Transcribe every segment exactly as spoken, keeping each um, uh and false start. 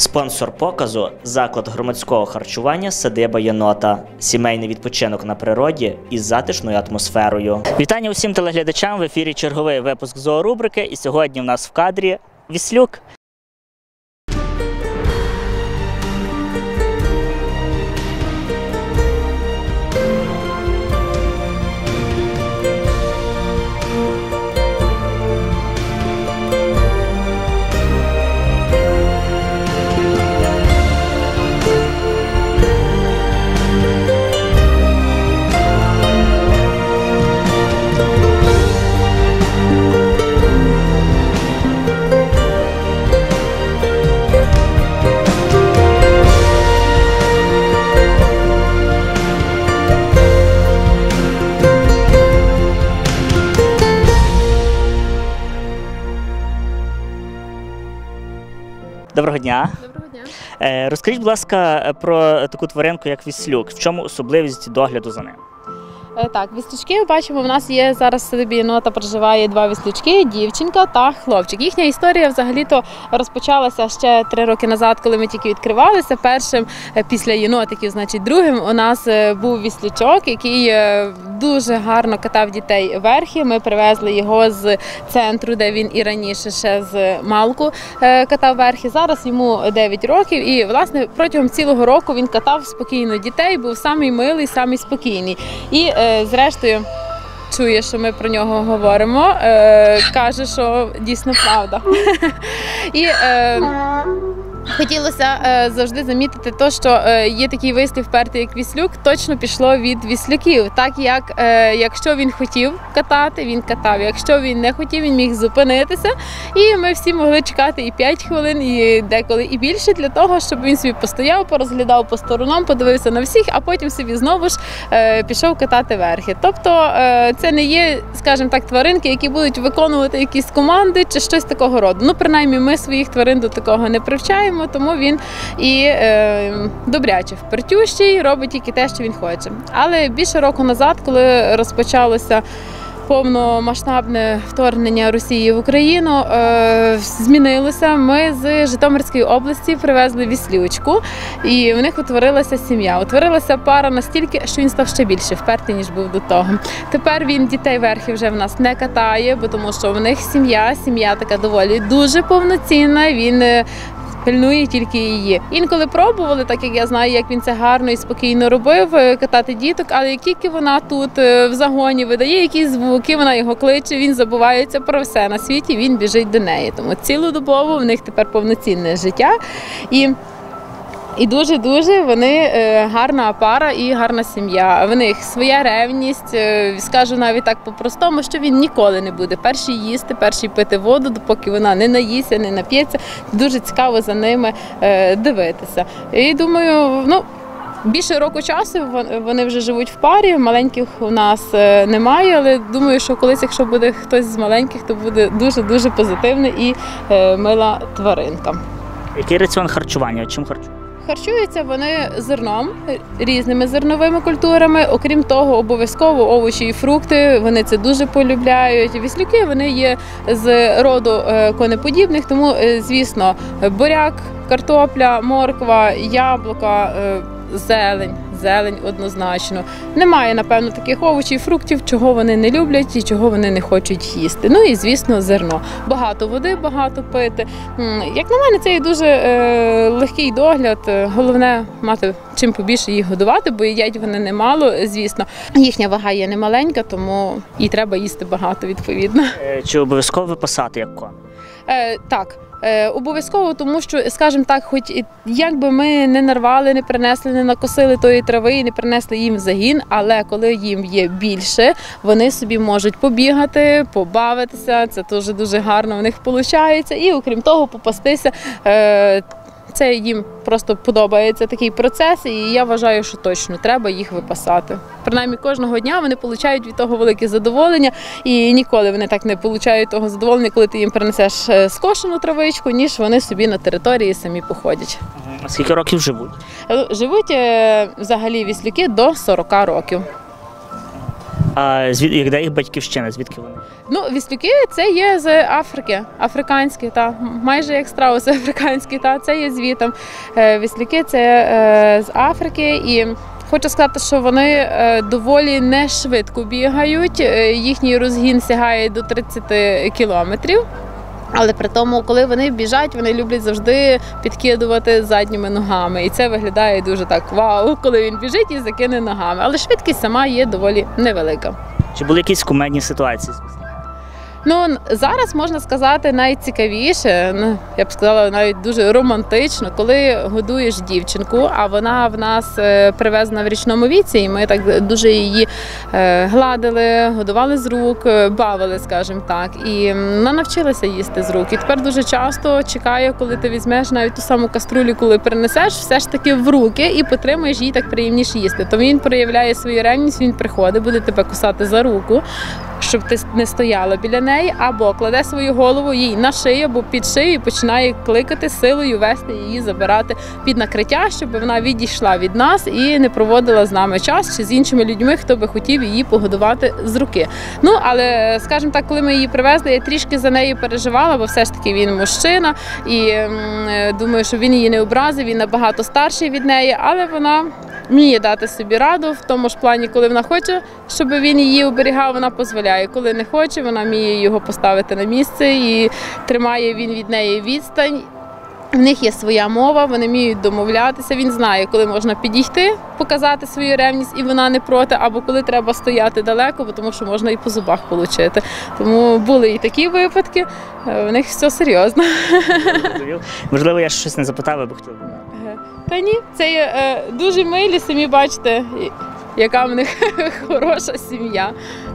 Спонсор показу – заклад громадського харчування «Садиба єнота». Сімейний відпочинок на природі із затишною атмосферою. Вітання усім телеглядачам, в ефірі черговий випуск зоорубрики. І сьогодні в нас в кадрі віслюк. Доброго дня. Доброго дня. Розкажіть, будь ласка, про таку тваринку, як віслюк. В чому особливість догляду за ним? Так, віслючки, бачимо, в нас є зараз в садибі єнота проживає два віслючки, дівчинка та хлопчик. Їхня історія взагалі-то розпочалася ще три роки назад, коли ми тільки відкривалися. Першим після єнотиків, значить другим, у нас був віслючок, який дуже гарно катав дітей верхи. Ми привезли його з центру, де він і раніше ще з малку катав верхи. Зараз йому дев'ять років і, власне, протягом цілого року він катав спокійно дітей, був самий милий, самий спокійний. І зрештою, чує, що ми про нього говоримо, е, каже, що дійсно правда. І е, хотілося е, завжди замітити те, що е, є такий вислів впертий, як віслюк, точно пішло від віслюків. Так як, е, якщо він хотів катати, він катав. Якщо він не хотів, він міг зупинитися. І ми всі могли чекати і п'ять хвилин, і деколи і більше, для того, щоб він собі постояв, порозглядав по сторонам, подивився на всіх, а потім собі знову ж е, пішов катати верхи. Тобто е, це не є, скажімо так, тваринки, які будуть виконувати якісь команди чи щось такого роду. Ну, принаймні, ми своїх тварин до такого не привчаємо. Тому він і е, добряче впертющий, робить тільки те, що він хоче. Але більше року назад, коли розпочалося повномасштабне вторгнення Росії в Україну, е, змінилося. Ми з Житомирської області привезли віслючку, і в них утворилася сім'я. Утворилася пара настільки, що він став ще більше впертий, ніж був до того. Тепер він дітей верхи вже в нас не катає, бо тому що в них сім'я, сім'я така доволі дуже повноцінна, він пильнує тільки її. Інколи пробували, так як я знаю, як він це гарно і спокійно робив, катати діток, але як тільки вона тут в загоні видає якісь звуки, вона його кличе, він забувається про все на світі, він біжить до неї. Тому цілодобово в них тепер повноцінне життя. І І дуже-дуже вони гарна пара і гарна сім'я. В них своя ревність, скажу навіть так по-простому, що він ніколи не буде перший їсти, перший пити воду, допоки вона не наїться, не нап'ється. Дуже цікаво за ними дивитися. І думаю, ну, більше року часу вони вже живуть в парі, маленьких у нас немає, але думаю, що колись, якщо буде хтось з маленьких, то буде дуже-дуже позитивна і мила тваринка. Який раціон харчування? Чим харчують? Харчуються вони зерном, різними зерновими культурами. Окрім того, обов'язково овочі і фрукти, вони це дуже полюбляють. Віслюки, вони є з роду конеподібних, тому, звісно, буряк, картопля, морква, яблука, зелень. Зелень однозначно. Немає, напевно, таких овочів, фруктів, чого вони не люблять і чого вони не хочуть їсти. Ну і, звісно, зерно. Багато води, багато пити. Як на мене, це є дуже е, легкий догляд. Головне мати чим побільше їх годувати, бо їдять вони немало, звісно. Їхня вага є немаленька, тому і треба їсти багато, відповідно. Чи обов'язково випасати як кон? Е, так. Е, обов'язково, тому що, скажімо так, хоч як би ми не нарвали, не принесли, не накосили тої трави і не принесли їм загін, але коли їм є більше, вони собі можуть побігати, побавитися, це теж дуже гарно в них виходить, і окрім того попастися. Е, Це їм просто подобається такий процес, і я вважаю, що точно треба їх випасати. Принаймні кожного дня вони отримують від того велике задоволення, і ніколи вони так не отримують того задоволення, коли ти їм принесеш скошену травичку, ніж вони собі на території самі походять. А скільки років живуть? Живуть взагалі віслюки до сорока років. А звід... де їх батьківщина? Звідки вони? Ну, віслюки це є з Африки, африканські, та майже як страуси африканські, та це є звітом. Е, Віслюки це е, з Африки, і хочу сказати, що вони е, доволі не швидко бігають. Е, їхній розгін сягає до тридцяти кілометрів. Але при тому, коли вони біжать, вони люблять завжди підкидувати задніми ногами. І це виглядає дуже так вау, коли він біжить і закине ногами. Але швидкість сама є доволі невелика. Чи були якісь кумедні ситуації? Ну, зараз можна сказати найцікавіше, ну, я б сказала, навіть дуже романтично, коли годуєш дівчинку, а вона в нас е, привезена в річному віці, і ми так дуже її е, гладили, годували з рук, е, бавили, скажімо так. І вона навчилася їсти з рук. І тепер дуже часто чекає, коли ти візьмеш навіть ту саму каструлю, коли принесеш, все ж таки в руки і потримаєш її так приємніше їсти. То він проявляє свою ревність, він приходить, буде тебе кусати за руку, щоб ти не стояла біля неї, або кладе свою голову їй на шию або під шию і починає кликати, силою вести її, забирати під накриття, щоб вона відійшла від нас і не проводила з нами час чи з іншими людьми, хто би хотів її погодувати з руки. Ну, але, скажімо так, коли ми її привезли, я трішки за нею переживала, бо все ж таки він мужчина, і м, думаю, що він її не образив, він набагато старший від неї, але вона вміє дати собі раду в тому ж плані, коли вона хоче, щоб він її оберігав, вона дозволяє. Коли не хоче, вона вміє його поставити на місце і тримає він від неї відстань. В них є своя мова, вони вміють домовлятися, він знає, коли можна підійти, показати свою ревність, і вона не проти, або коли треба стояти далеко, бо тому що можна і по зубах отримати. Тому були і такі випадки, в них все серйозно. Можливо, я щось не запитав, аби хотів. Та ні, це є е, дуже милі, самі бачите, яка в них хороша сім'я.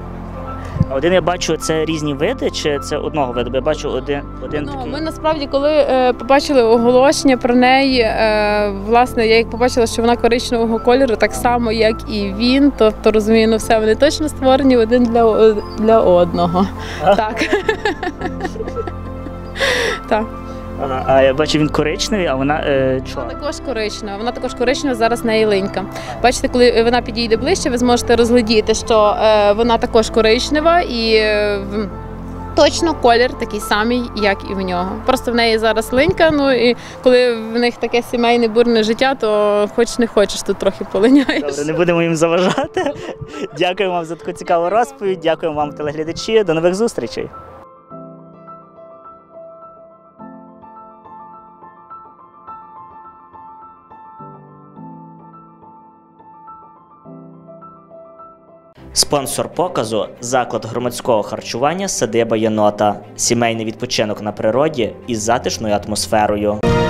А один я бачу, це різні види, чи це одного виду? Я бачу один, один Ну, такий. ми насправді, коли е, побачили оголошення про неї, е, власне, я як побачила, що вона коричневого кольору, так само, як і він, тобто, розумію, ну все, вони точно створені один для, для одного. А? Так. Так. Ага, а я бачу, він коричневий, а вона е, Вона чорна. також коричнева. Вона також коричнева, зараз в неї линька. Бачите, коли вона підійде ближче, ви зможете розглядіти, що е, вона також коричнева і е, в- точно колір такий самий, як і в нього. Просто в неї зараз линька, ну і коли в них таке сімейне бурне життя, то хоч не хочеш, тут трохи полиняєш. Добре, не будемо їм заважати. Дякую вам за таку цікаву розповідь, дякую вам, телеглядачі. До нових зустрічей. Спонсор показу – заклад громадського харчування «Садиба Єнота». Сімейний відпочинок на природі із затишною атмосферою.